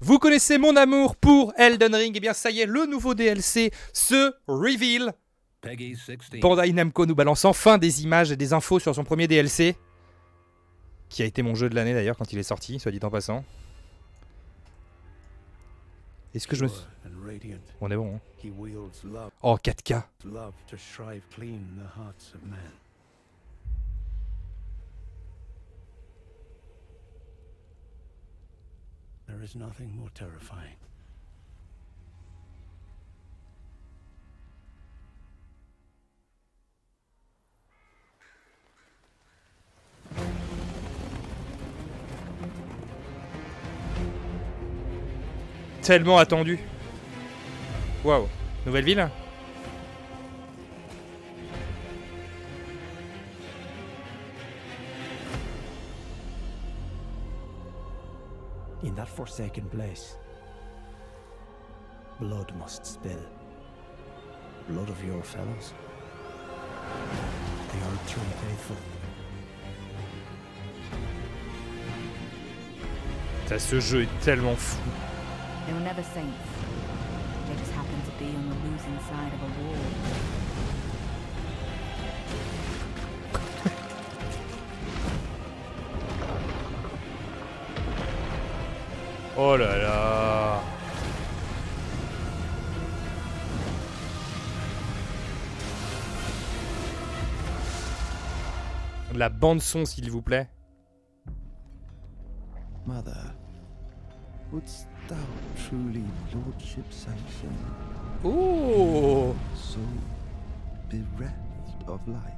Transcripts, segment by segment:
Vous connaissez mon amour pour Elden Ring, et bien ça y est, le nouveau DLC se reveal. Bandai Namco nous balance enfin des images et des infos sur son premier DLC, qui a été mon jeu de l'année d'ailleurs quand il est sorti, soit dit en passant. Est-ce que je me suis... On est bon, hein. Oh, 4K. There is nothing more terrifying. Tellement attendu. Waouh. Nouvelle ville. In that forsaken place, blood must spill. Blood of your fellows. They are true faithful. Ce jeu est tellement fou. They were never saints. They just happened to be on the losing side of a war. Oh là là. La bande son s'il vous plaît. Mother, wouldst thou truly lordship sanction? Oh. So bereft of light.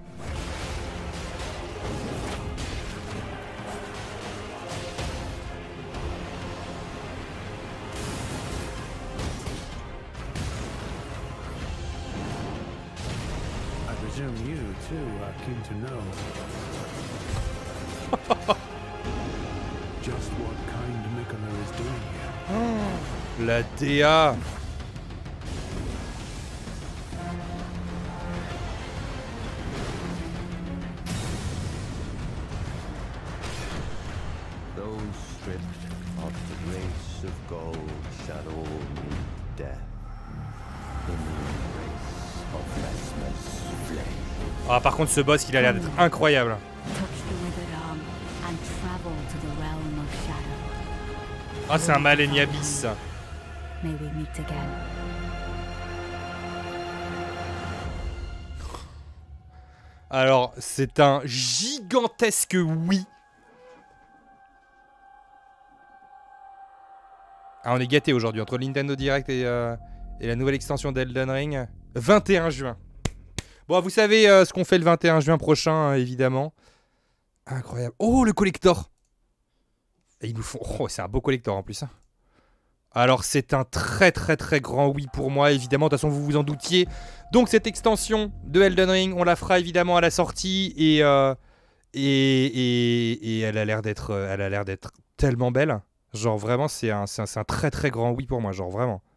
I presume you too are keen to know just what kind Miquella is doing here. La DA. Those stripped of the grace of gold shall all meet death in the embrace of Vesmer's flame. Ah par contre ce boss il a l'air d'être incroyable. Touch the withered arm and travel to the realm of shadow. Ah c'est un Malenia Abyss. May we meet again. Alors c'est un gigantesque oui. Ah on est gâtés aujourd'hui entre le Nintendo Direct et la nouvelle extension d'Elden Ring. 21 juin. Bon vous savez ce qu'on fait le 21 juin prochain hein, évidemment. Incroyable. Oh le collector. Et ils nous font... Oh c'est un beau collector en plus. Hein. Alors c'est un très grand oui pour moi évidemment. De toute façon vous vous en doutiez. Donc cette extension de Elden Ring on la fera évidemment à la sortie. Et elle a l'air d'être tellement belle. Genre vraiment c'est un très grand oui pour moi. Genre vraiment.